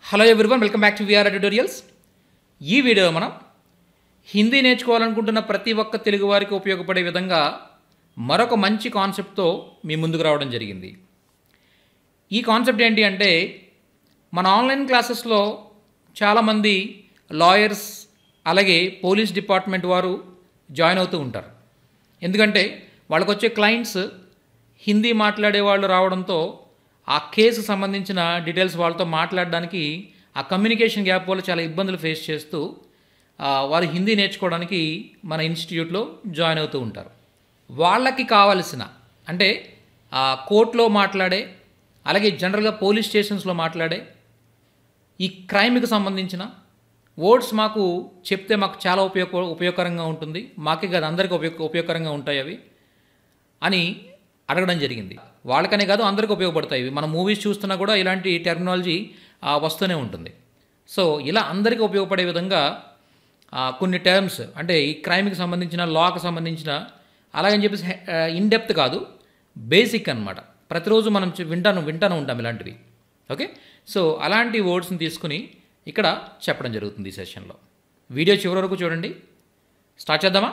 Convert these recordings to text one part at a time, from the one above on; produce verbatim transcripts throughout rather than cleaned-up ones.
Hello everyone, welcome back to VR tutorials. ఈ వీడియోలో మనం హిందీ నేర్చుకోవాలనుకుంటున్న ప్రతి ఒక్క తెలుగు వారికి ఉపయోగపడే విధంగా మరొక మంచి కాన్సెప్ట్తో మీ ముందుకు రావడం జరిగింది. ఈ కాన్సెప్ట్ ఏంటి అంటే, మన ఆన్లైన్ క్లాసెస్లో చాలామంది లాయర్స్ అలాగే పోలీస్ డిపార్ట్మెంట్ వారు జాయిన్ అవుతూ ఉంటారు. ఎందుకంటే వాళ్ళకు వచ్చే క్లయింట్స్ హిందీ మాట్లాడే వాళ్ళు రావడంతో ఆ కేసుకు సంబంధించిన డీటెయిల్స్ వాళ్ళతో మాట్లాడడానికి ఆ కమ్యూనికేషన్ గ్యాప్ వల్ల చాలా ఇబ్బందులు ఫేస్ చేస్తూ వారు హిందీ నేర్చుకోవడానికి మన ఇన్స్టిట్యూట్లో జాయిన్ అవుతూ ఉంటారు. వాళ్ళకి కావలసిన అంటే కోర్టులో మాట్లాడే అలాగే జనరల్గా పోలీస్ స్టేషన్స్లో మాట్లాడే ఈ క్రైమ్కి సంబంధించిన వర్డ్స్ మాకు చెప్తే మాకు చాలా ఉపయోగ ఉపయోగకరంగా ఉంటుంది, మాకే కాదు అందరికీ ఉపయోగ ఉపయోగకరంగా ఉంటాయి అవి అని అడగడం జరిగింది. వాళ్ళకనే కాదు అందరికీ ఉపయోగపడతాయి. మనం మూవీస్ చూస్తున్నా కూడా ఇలాంటి టెర్మినాలజీ వస్తూనే ఉంటుంది. సో ఇలా అందరికీ ఉపయోగపడే విధంగా కొన్ని టర్మ్స్ అంటే ఈ క్రైమ్కి సంబంధించిన లాకి సంబంధించిన అలాగని చెప్పేసి ఇన్ డెప్త్ కాదు, బేసిక్ అనమాట. ప్రతిరోజు మనం వింటాను వింటాను ఉంటాం ఇలాంటివి. ఓకే, సో అలాంటి వర్డ్స్ని తీసుకుని ఇక్కడ చెప్పడం జరుగుతుంది ఈ సెషన్లో. వీడియో చివరి వరకు చూడండి. స్టార్ట్ చేద్దామా?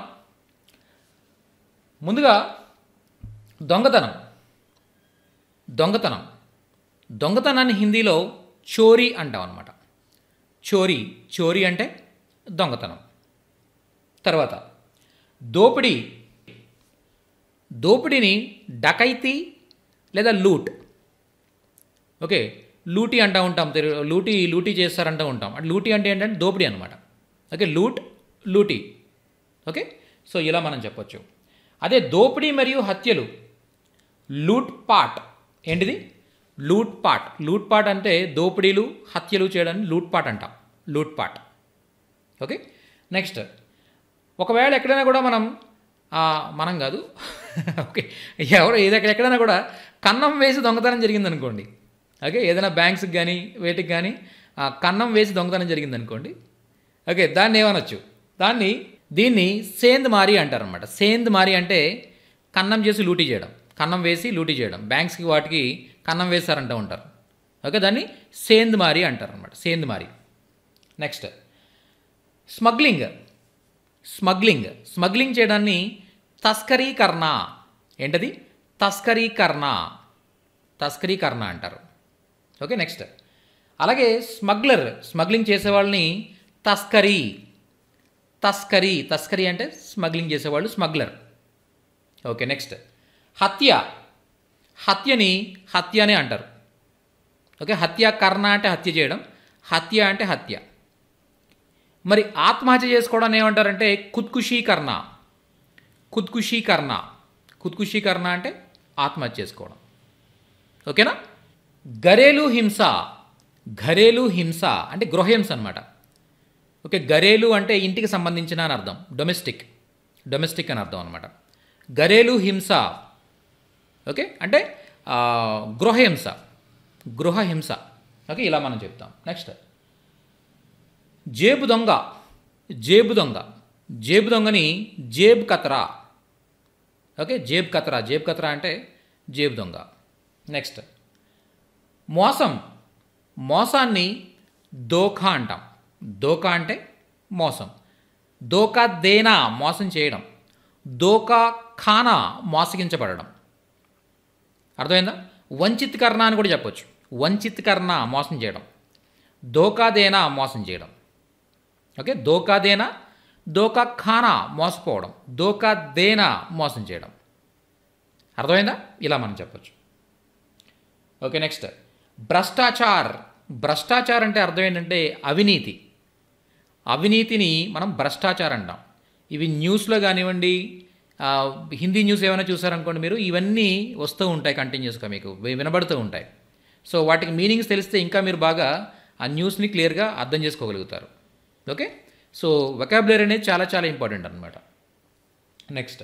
ముందుగా దొంగతనం. దొంగతనం దొంగతనాన్ని హిందీలో చోరీ అంటాం అన్నమాట. చోరీ చోరీ అంటే దొంగతనం. తర్వాత దోపిడీ. దోపిడీని డకైతీ లేదా లూట్. ఓకే, లూటీ అంటూ ఉంటాం, లూటీ లూటీ చేస్తారంటూ ఉంటాం. అంటే లూటీ అంటే ఏంటంటే దోపిడీ అనమాట. ఓకే, లూట్ లూటీ. ఓకే, సో ఇలా మనం చెప్పొచ్చు. అదే దోపిడీ మరియు హత్యలు లూట్ పాట్. ఏంటిది? లూట్ పాట్. లూట్ పాట్ అంటే దోపిడీలు హత్యలు చేయడాన్ని లూట్ పాట్ అంటాం, లూట్ పాట్. ఓకే, నెక్స్ట్ ఒకవేళ ఎక్కడైనా కూడా మనం మనం కాదు ఓకే ఎవరు ఏదైనా ఎక్కడైనా కూడా కన్నం వేసి దొంగతనం జరిగిందనుకోండి. ఓకే, ఏదైనా బ్యాంక్స్కి కానీ వేటికి కానీ కన్నం వేసి దొంగతనం జరిగిందనుకోండి. ఓకే, దాన్ని ఏమనొచ్చు? దాన్ని దీన్ని సేంద్ మారి అంటారనమాట. సేంద్ మారి అంటే కన్నం చేసి లూటీ చేయడం, కన్నం వేసి లూటీ చేయడం. బ్యాంక్స్కి వాటికి కన్నం వేస్తారంటూ ఉంటారు. ఓకే, దాన్ని సేంద్ మారి అంటారు అనమాట, సేంద్ మారి. Next smuggling. స్మగ్లింగ్ స్మగ్లింగ్ చేయడాన్ని తస్కరీకరణ. ఏంటది? తస్కరీకరణ, తస్కరీకరణ అంటారు. ఓకే, నెక్స్ట్ అలాగే స్మగ్లర్. స్మగ్లింగ్ చేసేవాళ్ళని తస్కరీ, తస్కరీ తస్కరీ అంటే స్మగ్లింగ్ చేసేవాళ్ళు స్మగ్లర్. ఓకే, నెక్స్ట్ హత్య. హత్యని హత్య అనే అంటారు. ఓకే, హత్య కర్ణ అంటే హత్య చేయడం, హత్య అంటే హత్య. మరి ఆత్మహత్య చేసుకోవడం ఏమంటారంటే ఖుద్కుషీకరణ. ఖుద్కుషీకరణ ఖుద్కుషీకరణ అంటే ఆత్మహత్య చేసుకోవడం. ఓకేనా? గరేలు హింస. ఘరేలు హింస అంటే గృహహింస అనమాట. ఓకే, గరేలు అంటే ఇంటికి సంబంధించిన అని అర్థం, డొమెస్టిక్ డొమెస్టిక్ అని అర్థం అనమాట. గరేలు హింస ఓకే అంటే గృహహింస, గృహహింస. ఓకే, ఇలా మనం చెప్తాం. నెక్స్ట్ జేబు దొంగ. జేబు దొంగ జేబు దొంగని జేబ్ కతరా. ఓకే, జేబ్ కతరా జేబ్ కతరా అంటే జేబు దొంగ. నెక్స్ట్ మోసం. మోసాన్ని దోఖా అంటాం. దోకా అంటే మోసం. దోకా దేనా మోసం చేయడం, దోకా ఖానా మోసగించబడడం. అర్థమైందా? వంచిత్కరణ అని కూడా చెప్పొచ్చు. వంచిత్కరణ మోసం చేయడం, దోకాదేనా మోసం చేయడం. ఓకే, దోకాదేనా, దోకా ఖానా మోసపోవడం, దోకాదేనా మోసం చేయడం. అర్థమైందా? ఇలా మనం చెప్పొచ్చు. Okay, next Bhrashtachar. భ్రష్టాచార్ అంటే అర్థం ఏంటంటే అవినీతి. అవినీతిని మనం భ్రష్టాచార్ అంటాం. ఇవి న్యూస్లో కానివ్వండి, హిందీ న్యూస్ ఏమైనా చూసారనుకోండి మీరు, ఇవన్నీ వస్తూ ఉంటాయి కంటిన్యూస్గా, మీకు వినబడుతూ ఉంటాయి. సో వాటికి మీనింగ్స్ తెలిస్తే ఇంకా మీరు బాగా ఆ న్యూస్ని క్లియర్గా అర్థం చేసుకోగలుగుతారు. ఓకే, సో వొకాబులరీ అనేది చాలా చాలా ఇంపార్టెంట్ అనమాట. నెక్స్ట్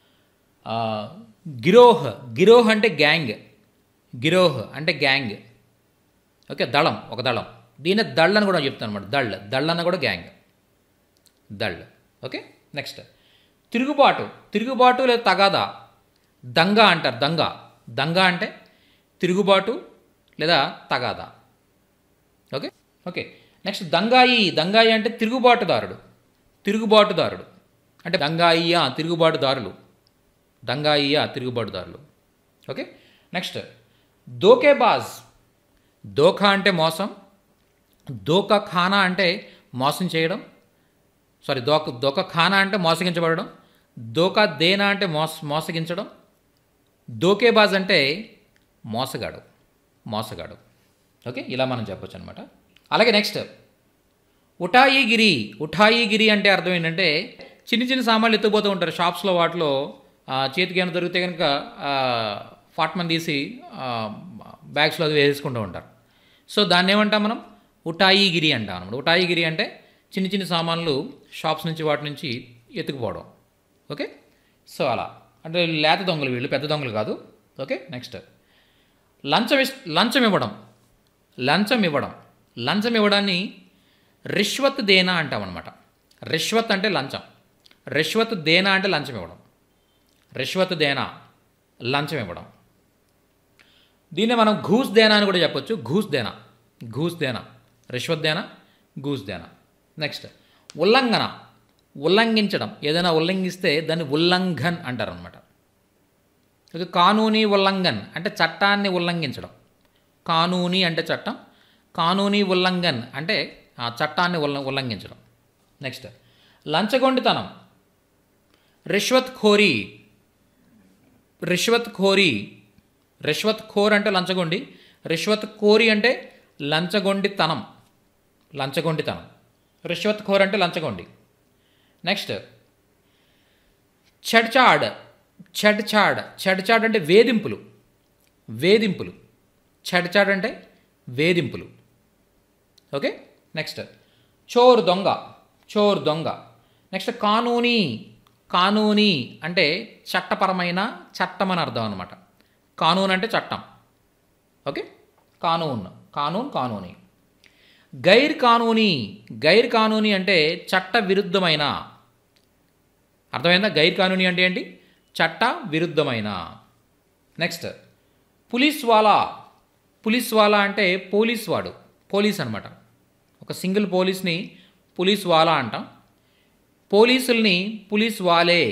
గిరోహ్. గిరోహ్ అంటే గ్యాంగ్. గిరోహ్ అంటే గ్యాంగ్. ఓకే, దళం, ఒక దళం. దీన్ని దళ్ అని కూడా చెప్తాను అనమాట. దళ్ దళ్ అన్న కూడా గ్యాంగ్, దళ్. ఓకే, నెక్స్ట్ తిరుగుబాటు. తిరుగుబాటు లేదా తగాదా. దంగ అంటారు. దంగ దంగ అంటే తిరుగుబాటు లేదా తగాదా. ఓకే, ఓకే, నెక్స్ట్ దంగాయి. దంగాయి అంటే తిరుగుబాటుదారుడు. తిరుగుబాటుదారుడు అంటే దంగాయియా తిరుగుబాటుదారులు. దంగాయియా తిరుగుబాటుదారులు. Okay, next దోకేబాజ్. దోఖా అంటే మోసం. దోకా ఖానా అంటే మోసం చేయడం. సారీ దోక దోకా ఖానా అంటే మోసగించబడడం. దోకా దేనా అంటే మోస మోసగించడం. దోకేబాజ్ అంటే మోసగాడు. మోసగాడు. ఓకే, ఇలా మనం చెప్పొచ్చు అనమాట. అలాగే నెక్స్ట్ ఉఠాయిగిరి. ఉఠాయిగిరి అంటే అర్థం ఏంటంటే చిన్న చిన్న సామాన్లు ఎత్తుకుపోతూ ఉంటారు షాప్స్లో. వాటిలో చేతికి ఏమైనా దొరికితే కనుక ఫాట్మన్ తీసి బ్యాగ్స్లో అది వేసుకుంటూ ఉంటారు. సో దాన్ని ఏమంటాం మనం? ఉఠాయిగిరి అంటాం అనమాట. ఉఠాయిగిరి అంటే చిన్న చిన్న సామాన్లు షాప్స్ నుంచి వాటి నుంచి ఎత్తుకుపోవడం. ఓకే, సో అలా అంటే లేత దొంగలు వీళ్ళు, పెద్ద దొంగలు కాదు. ఓకే, నెక్స్ట్ లంచం ఇస్ లంచం ఇవ్వడం. లంచం ఇవ్వడం లంచం ఇవ్వడాన్ని రిష్వత్ దేనా అంటాం అనమాట. రిష్వత్ అంటే లంచం. రిష్వత్ దేనా అంటే లంచం ఇవ్వడం. రిష్వత్ దేనా లంచం ఇవ్వడం. దీన్ని మనం ఘూస్ దేనా అని కూడా చెప్పొచ్చు. ఘూస్ దేనా, ఘూస్ దేనా, రిష్వత్ దేనా, ఘూస్ దేనా. నెక్స్ట్ ఉల్లంఘన. ఉల్లంఘించడం. ఏదైనా ఉల్లంఘిస్తే దాన్ని ఉల్లంఘన్ అంటారు అనమాట. ఓకే, కానూనీ ఉల్లంఘన్ అంటే చట్టాన్ని ఉల్లంఘించడం. కానూనీ అంటే చట్టం, కానూనీ ఉల్లంఘన్ అంటే ఆ చట్టాన్ని ఉల్ల ఉల్లంఘించడం. నెక్స్ట్ లంచగొండితనం. రిష్వత్ ఖోరీ. రిష్వత్ ఖోరీ. రిష్వత్ ఖోర్ అంటే లంచగొండి. రిష్వత్ ఖోరీ అంటే లంచగొండితనం. లంచగొండితనం. రిష్వత్ ఖోర్ అంటే లంచగొండి. నెక్స్ట్ చెడ్చాడ్. చెడ్చాడ్. చెడ్చాడ్ అంటే వేధింపులు. వేధింపులు. చెడ్చాడ్ అంటే వేధింపులు. ఓకే, నెక్స్ట్ చోర్ దొంగ. చోర్ దొంగ. నెక్స్ట్ కానూనీ. కానూనీ అంటే చట్టపరమైన, చట్టం అని అర్థం అనమాట. కానూన్ అంటే చట్టం. ఓకే, కానూన్. కానూన్, కానూనీ. గైర్ కానూనీ. గైర్ కానూనీ అంటే చట్ట విరుద్ధమైన. అర్థమైందా? గైర్ కానూనీ అంటే ఏంటి? చట్ట విరుద్ధమైన. నెక్స్ట్ పులీస్ వాలా. పులీస్ వాలా అంటే పోలీస్ వాడు, పోలీస్ అనమాట. ఒక సింగిల్ పోలీస్ని పులీస్ వాలా అంటాం. పోలీసుల్ని పులీస్ వాలే,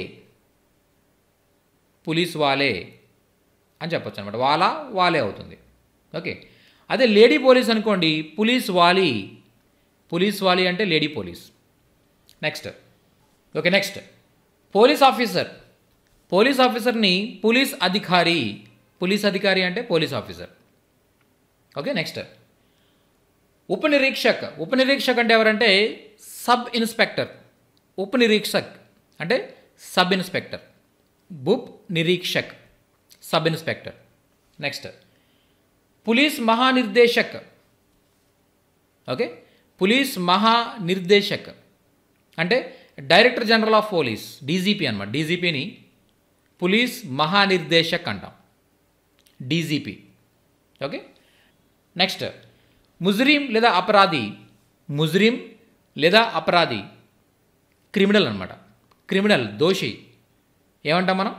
పులీస్ వాలే అని చెప్పొచ్చు అనమాట. వాలా వాలే అవుతుంది. ఓకే, అదే లేడీ పోలీస్ అనుకోండి, పులీస్ వాలి. పులీస్ వాలి అంటే lady police. Next okay, next police officer. Police ఆఫీసర్ని పోలీస్ అధికారి. పోలీస్ అధికారి అంటే పోలీస్ ఆఫీసర్. ఓకే, నెక్స్ట్ ఉపనిరీక్షక్. ఉపనిరీక్షక్ అంటే ఎవరంటే సబ్ ఇన్స్పెక్టర్. ఉపనిరీక్షక్ అంటే సబ్ ఇన్స్పెక్టర్. బుప్ నిరీక్షక్ సబ్ ఇన్స్పెక్టర్. నెక్స్ట్ పులీస్ మహానిర్దేశక్. ఓకే, పులీస్ మహానిర్దేశక్ అంటే director general of police, DGP అనమాట. డీజీపీని పులీస్ మహానిర్దేశక్ అంటాం, డీజీపీ. ఓకే, నెక్స్ట్ ముజ్రిం లేదా అపరాధి. ముజ్రిం లేదా అపరాధి క్రిమినల్ అనమాట. క్రిమినల్, దోషి ఏమంటాం మనం?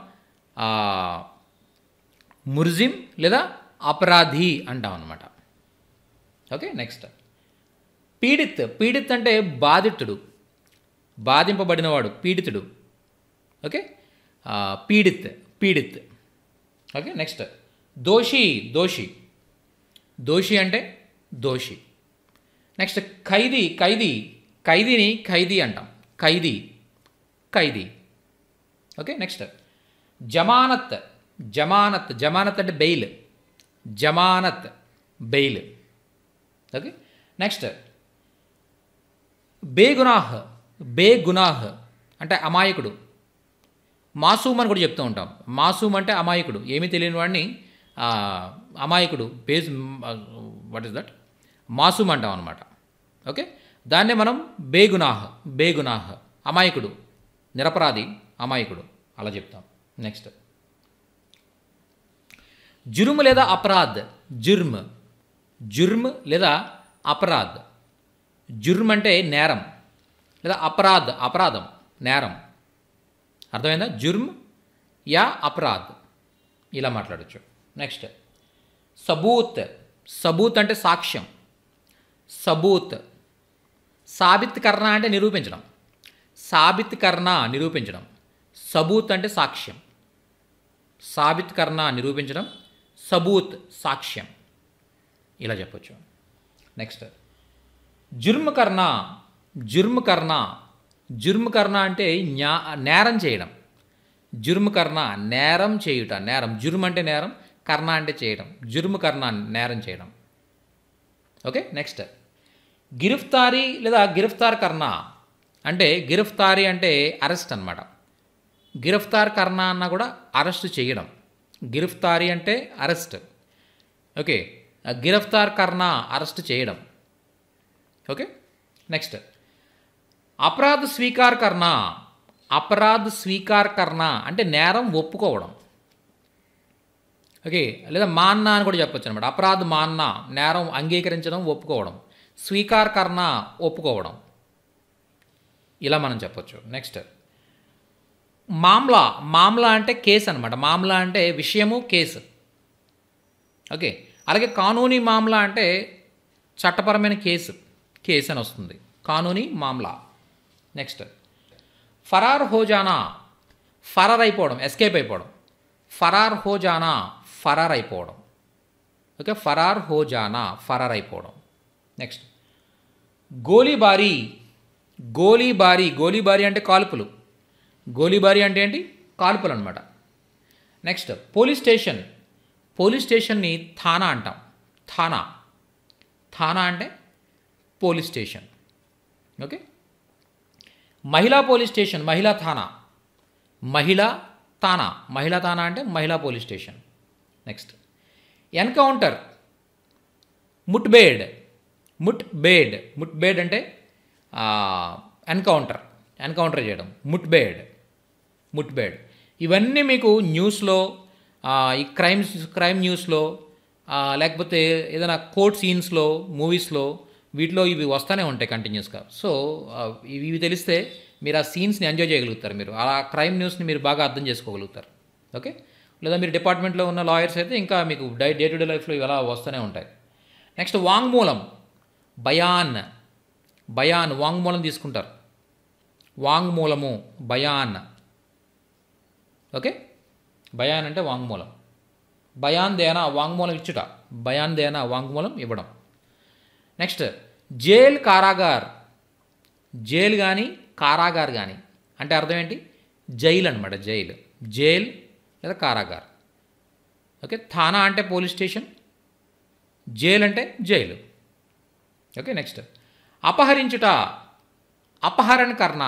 ముజ్రిం లేదా అపరాధి అంటాం అనమాట. Okay, next పీడిత్. పీడిత్ అంటే బాధితుడు, బాధింపబడినవాడు, పీడితుడు. ఓకే, పీడిత్, పీడిత్. ఓకే, నెక్స్ట్ దోషి. దోషి, దోషి అంటే దోషి. నెక్స్ట్ ఖైదీ. ఖైదీ, ఖైదీని ఖైదీ అంటాం. ఖైదీ, ఖైదీ. Okay, next జమానత్. జమానత్. జమానత్ అంటే బెయిల్. జమానత్, బెయిల్. ఓకే, నెక్స్ట్ బేగునాహ్. బేగునాహ్ అంటే అమాయకుడు. మాసూమ్ అని కూడా చెప్తూ ఉంటాం. మాసూమ్ అంటే అమాయకుడు, ఏమీ తెలియని వాడిని అమాయకుడు, బేజ్ వాట్ ఈస్ దట్, మాసూమ్ అంటాం అనమాట. ఓకే, దాన్నే మనం బేగునాహ్. బేగునాహ్ అమాయకుడు, నిరపరాధి, అమాయకుడు అలా చెప్తాం. నెక్స్ట్ జుర్మ్ లేదా అపరాధ్. జుర్మ్. జుర్మ్ లేదా అపరాధ్. జుర్మ్ అంటే నేరం లేదా అపరాధ్, అపరాధం, నేరం. అర్థమైందా? జుర్మ్ యా అపరాధ్ ఇలా మాట్లాడచ్చు. నెక్స్ట్ సబూత్. సబూత్ అంటే సాక్ష్యం. సబూత్. సాబిత్ కర్ణ అంటే నిరూపించడం. సాబిత్ కర్ణ నిరూపించడం. సబూత్ అంటే సాక్ష్యం. సాబిత్ కర్ణ నిరూపించడం, సబూత్ సాక్ష్యం, ఇలా చెప్పొచ్చు. నెక్స్ట్ జుర్మ్ కర్ణ. జుర్మ్ కర్ణ. జుర్మ్ కర్ణ అంటే న్యా నేరం చేయడం. జుర్మ్ కర్ణ నేరం చేయుట. నేరం. జుర్మ్ అంటే నేరం, కర్ణ అంటే చేయడం. జుర్మ్ కర్ణ నేరం చేయడం. ఓకే. నెక్స్ట్ గిరిఫ్తారీ లేదా గిరిఫ్తార్ కర్ణ అంటే గిరిఫ్తారీ అంటే అరెస్ట్ అన్నమాట. గిరిఫ్తార్ కర్ణ అన్న కూడా అరెస్ట్ చేయడం. గిరిఫ్తారీ అంటే అరెస్ట్. ఓకే. గిరిఫ్తార్ కర్ణ అరెస్ట్ చేయడం. ఓకే. నెక్స్ట్ అపరాధ్ స్వీకార్ కర్ణ. అపరాధ్ స్వీకార్ కర్ణ అంటే నేరం ఒప్పుకోవడం. ఓకే. లేదా మాన్నా అని కూడా చెప్పొచ్చు అనమాట. అపరాధ్ మాన్నా నేరం అంగీకరించడం, ఒప్పుకోవడం. స్వీకార్ కర్ణ ఒప్పుకోవడం, ఇలా మనం చెప్పొచ్చు. నెక్స్ట్ మామ్లా. మామ్లా అంటే కేసు అనమాట. మామ్లా అంటే విషయము, కేసు. ఓకే. అలాగే కానూనీ మామ్లా అంటే చట్టపరమైన కేసు, కేసు అని వస్తుంది. కానూనీ మామ్లా. నెక్స్ట్ ఫరార్ హోజానా. ఫరార్ అయిపోవడం, ఎస్కేప్ అయిపోవడం. ఫరార్ హోజానా ఫరార్ అయిపోవడం. ఓకే. ఫరార్ హోజానా ఫరార్ అయిపోవడం. నెక్స్ట్ గోలీబారీ. గోలీబారీ. గోలీబారీ అంటే కాల్పులు. గోలీబారీ అంటే ఏంటి? కాల్పులు అనమాట. Next police station. పోలీస్ స్టేషన్ని థానా అంటాం. థానా. థానా అంటే పోలీస్ స్టేషన్. ఓకే. మహిళా పోలీస్ స్టేషన్, మహిళా థానా. మహిళా థానా. మహిళా థానా అంటే మహిళా పోలీస్ స్టేషన్. Next encounter. ముట్బేడ్. ముట్బేడ్. ముట్బేడ్ అంటే ఎన్కౌంటర్, ఎన్కౌంటర్ చేయడం. ముట్బేడ్. ముట్బేడ్. ఇవన్నీ మీకు న్యూస్లో, ఈ క్రైమ్స్ క్రైమ్ న్యూస్లో, లేకపోతే ఏదైనా కోర్ట్ సీన్స్లో, మూవీస్లో, వీటిలో ఇవి వస్తూనే ఉంటాయి కంటిన్యూస్గా. సో ఇవి ఇవి తెలిస్తే మీరు ఆ సీన్స్ని ఎంజాయ్ చేయగలుగుతారు. మీరు ఆ క్రైమ్ న్యూస్ని మీరు బాగా అర్థం చేసుకోగలుగుతారు. ఓకే. లేదా మీరు డిపార్ట్మెంట్లో ఉన్న లాయర్స్ అయితే ఇంకా మీకు డై డే టు డే లైఫ్లో ఇవి అలా వస్తూనే ఉంటాయి. నెక్స్ట్ వాంగ్మూలం. బయాన్. బయాన్ వాంగ్మూలం తీసుకుంటారు. వాంగ్మూలము, బయాన్. ఓకే. బయాన్ అంటే వాంగ్మూలం. బయాన్ దేనా వాంగ్మూలం ఇచ్చుట. బయాన్ దేనా వాంగ్మూలం ఇవ్వడం. Next jail, కారాగార్. జైలు కానీ కారాగార్ కానీ అంటే అర్థం ఏంటి? జైలు అనమాట. జైలు. జైల్ లేదా కారాగార్. ఓకే. థానా అంటే పోలీస్ స్టేషన్, జైలు అంటే జైలు. ఓకే. నెక్స్ట్ అపహరించుట. అపహరణ కర్ణ.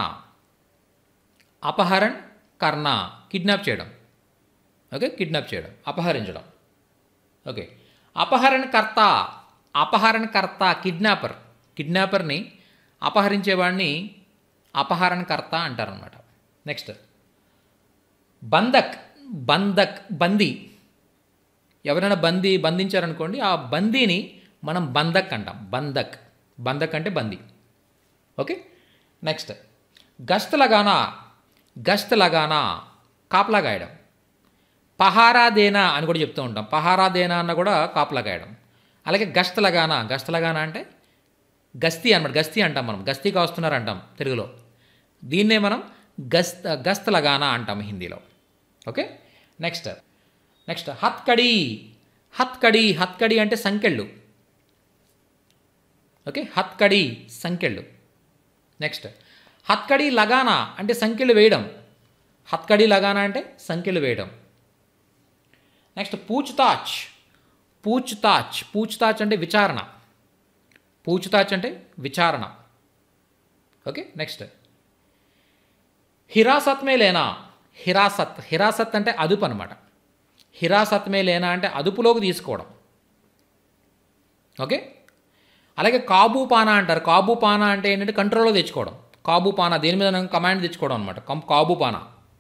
అపహరణ కర్ణ కిడ్నాప్ చేయడం. ఓకే. కిడ్నాప్ చేయడం, అపహరించడం. ఓకే. అపహరణకర్త. అపహరణకర్త కిడ్నాపర్. కిడ్నాపర్ని, అపహరించేవాడిని అపహరణకర్త అంటారనమాట. నెక్స్ట్ బంధక్. బంధక్ బందీ. ఎవరైనా బందీ బంధించారనుకోండి, ఆ బందీని మనం బంధక్ అంటాం. బంధక్. బంధక్ అంటే బందీ. ఓకే. నెక్స్ట్ గస్త్ లగానా. గస్త్ లగానా కాపలా గాయడం. పహారా దేనా అని కూడా చెప్తూ ఉంటాం. పహారా దేనా అన్న కూడా కాపలా గాయడం. అలాగే గస్త్ లగానా. గస్త్ లగానా అంటే గస్తీ అనమాట. గస్తీ అంటాం మనం. గస్తీగా వస్తున్నారు అంటాం తెలుగులో. దీన్నే మనం గస్త్ గస్త్ లగానా అంటాం హిందీలో. ఓకే. నెక్స్ట్ నెక్స్ట్ హత్కడి. హత్కడి. హత్కడి అంటే సంకెళ్ళు. ఓకే. హత్కడి సంకెళ్ళు. నెక్స్ట్ హత్కడి లగానా అంటే సంకెళ్ళు వేయడం. హత్కడి లగానా అంటే సంకెళ్ళు వేయడం. నెక్స్ట్ పూచ్తాచ్. పూచ్తాచ్. పూచ్తాచ్ అంటే విచారణ. పూచ్తాచ్ అంటే విచారణ. ఓకే. నెక్స్ట్ హిరాసత్ మే లేనా. హిరాసత్. హిరాసత్ అంటే అదుపు అనమాట. హిరాసత్ మే లేనా అంటే అదుపులోకి తీసుకోవడం. ఓకే. అలాగే కాబూపానా అంటారు. కాబూపానా అంటే ఏంటంటే కంట్రోల్లో తెచ్చుకోవడం. కాబూపానా దేని మీద కమాండ్ తెచ్చుకోవడం అనమాట. కాబూపానా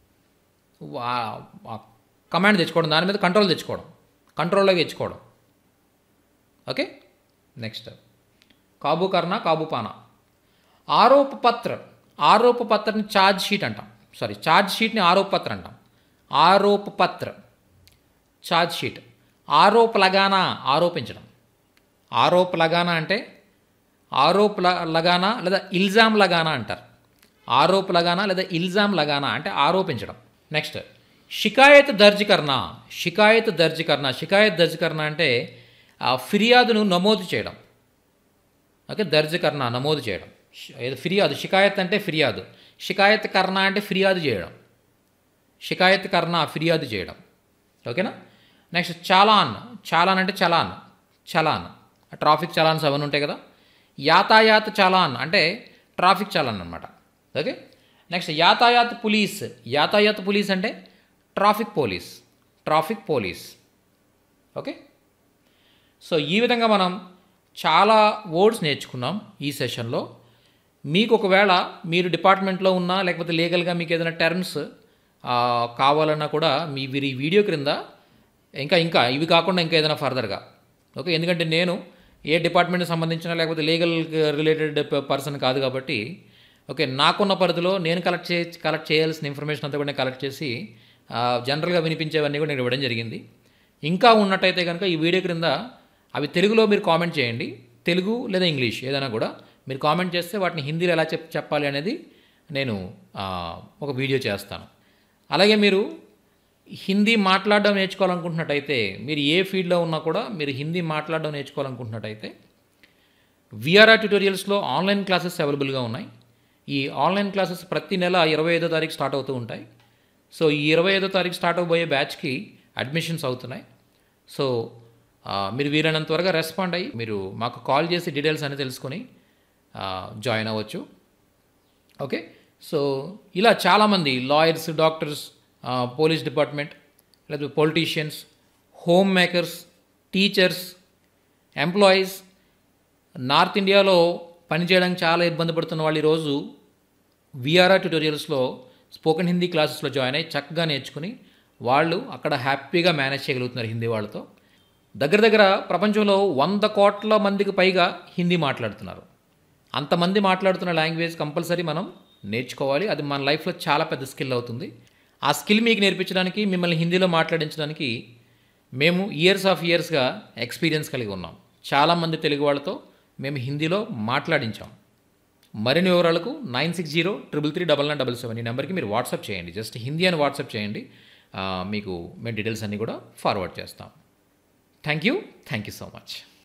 కమాండ్ తెచ్చుకోవడం, దాని మీద కంట్రోల్ తెచ్చుకోవడం, కంట్రోల్లోకి తెచ్చుకోవడం. ఓకే. నెక్స్ట్ కాబూ కర్ణ, కాబూపానా. ఆరోప పత్ర. ఆరోప పత్రని ఛార్జ్ షీట్ అంటాం. సారీ, ఛార్జ్ షీట్ని ఆరోప పత్ర అంటాం. ఆరోప పత్ర, ఛార్జ్ షీట్. ఆరోప లగానా ఆరోపించడం. ఆరోప లగానా అంటే ఆరోప్ లగానా లేదా ఇల్జామ్ లగానా అంటారు. ఆరోప్ లగానా లేదా ఇల్జామ్ లగానా అంటే ఆరోపించడం. నెక్స్ట్ షికాయత్ దర్జ్ కర్నా. షికాయత్ దర్జ్ కర్నా షికాయత్ దర్జ్ కర్నా అంటే ఫిర్యాదును నమోదు చేయడం. ఓకే, దర్జ్ కర్నా నమోదు చేయడం. ఫిర్యాదు, షికాయత్ అంటే ఫిర్యాదు, షికాయత్ కర్నా అంటే ఫిర్యాదు చేయడం. షికాయత్ కర్నా ఫిర్యాదు చేయడం. ఓకేనా. నెక్స్ట్ చాలాన్. చాలాన్ అంటే చలాన్. చలాన్ ట్రాఫిక్ చలాన్స్ అవన్నీ ఉంటాయి కదా. యాతాయాత్ చలాన్ అంటే ట్రాఫిక్ చలాన్ అనమాట. ఓకే. నెక్స్ట్ యాతాయాత్ పోలీస్. యాతాయాత్ పోలీస్ అంటే traffic police. Traffic police. Okay. So ఈ విధంగా మనం చాలా వర్డ్స్ నేర్చుకున్నాం ఈ సెషన్లో. మీకు ఒకవేళ మీరు డిపార్ట్మెంట్లో ఉన్నా లేకపోతే లీగల్గా మీకు ఏదైనా టర్మ్స్ కావాలన్నా కూడా మీ వీరి వీడియో క్రింద ఇంకా ఇంకా ఇవి కాకుండా ఇంకా ఏదైనా ఫర్దర్గా, ఓకే, ఎందుకంటే నేను ఏ డిపార్ట్మెంట్కి సంబంధించిన లేకపోతే లీగల్ రిలేటెడ్ పర్సన్ కాదు కాబట్టి, ఓకే, నాకున్న పరిధిలో నేను కలెక్ట్ చే కలెక్ట్ చేయాల్సిన ఇన్ఫర్మేషన్ అంతా కూడా నేను కలెక్ట్ చేసి జనరల్గా వినిపించేవన్నీ కూడా నేను ఇవ్వడం జరిగింది. ఇంకా ఉన్నట్టయితే కనుక ఈ వీడియో క్రింద అవి తెలుగులో మీరు కామెంట్ చేయండి. తెలుగు లేదా ఇంగ్లీష్ ఏదైనా కూడా మీరు కామెంట్ చేస్తే వాటిని హిందీలో ఎలా చెప్ చెప్పాలి అనేది నేను ఒక వీడియో చేస్తాను. అలాగే మీరు హిందీ మాట్లాడడం నేర్చుకోవాలనుకుంటున్నట్టయితే, మీరు ఏ ఫీల్డ్లో ఉన్నా కూడా మీరు హిందీ మాట్లాడడం నేర్చుకోవాలనుకుంటున్నట్టయితే విఆర్ఆర్ ట్యుటోరియల్స్లో ఆన్లైన్ క్లాసెస్ అవైలబుల్గా ఉన్నాయి. ఈ ఆన్లైన్ క్లాసెస్ ప్రతి నెల ఇరవై ఐదో తారీఖు స్టార్ట్ అవుతూ ఉంటాయి. సో ఈ ఇరవై ఐదో తారీఖు స్టార్ట్ అవబోయే బ్యాచ్కి అడ్మిషన్స్ అవుతున్నాయి. సో మీరు వీలైనంత త్వరగా రెస్పాండ్ అయ్యి మీరు మాకు కాల్ చేసి డీటెయిల్స్ అనేది తెలుసుకొని జాయిన్ అవ్వచ్చు. ఓకే. సో ఇలా చాలామంది లాయర్స్, డాక్టర్స్, పోలీస్ డిపార్ట్మెంట్, లేదా politicians, home makers, teachers, employees, north ఇండియాలో పనిచేయడానికి చాలా ఇబ్బంది పడుతున్న వాళ్ళు ఈరోజు విఆర్ఆర్ ట్యుటోరియల్స్లో స్పోకెన్ హిందీ క్లాసెస్లో జాయిన్ అయ్యి చక్కగా నేర్చుకుని వాళ్ళు అక్కడ హ్యాపీగా మేనేజ్ చేయగలుగుతున్నారు హిందీ వాళ్ళతో. దగ్గర దగ్గర ప్రపంచంలో వంద కోట్ల మందికి పైగా హిందీ మాట్లాడుతున్నారు. అంతమంది మాట్లాడుతున్న లాంగ్వేజ్ కంపల్సరీ మనం నేర్చుకోవాలి. అది మన లైఫ్లో చాలా పెద్ద స్కిల్ అవుతుంది. ఆ స్కిల్ మీకు నేర్పించడానికి, మిమ్మల్ని హిందీలో మాట్లాడించడానికి మేము ఇయర్స్ ఆఫ్ ఇయర్స్గా ఎక్స్పీరియన్స్ కలిగి ఉన్నాం. చాలామంది తెలుగు వాళ్ళతో మేము హిందీలో మాట్లాడించాం. మరిన్ని వివరాలకు nine six zero triple three double nine double seven ఈ నెంబర్కి మీరు వాట్సాప్ చేయండి. జస్ట్ హిందీ అని వాట్సాప్ చేయండి. మీకు మేము డీటెయిల్స్ అన్నీ కూడా ఫార్వర్డ్ చేస్తాం. Thank you thank you so much.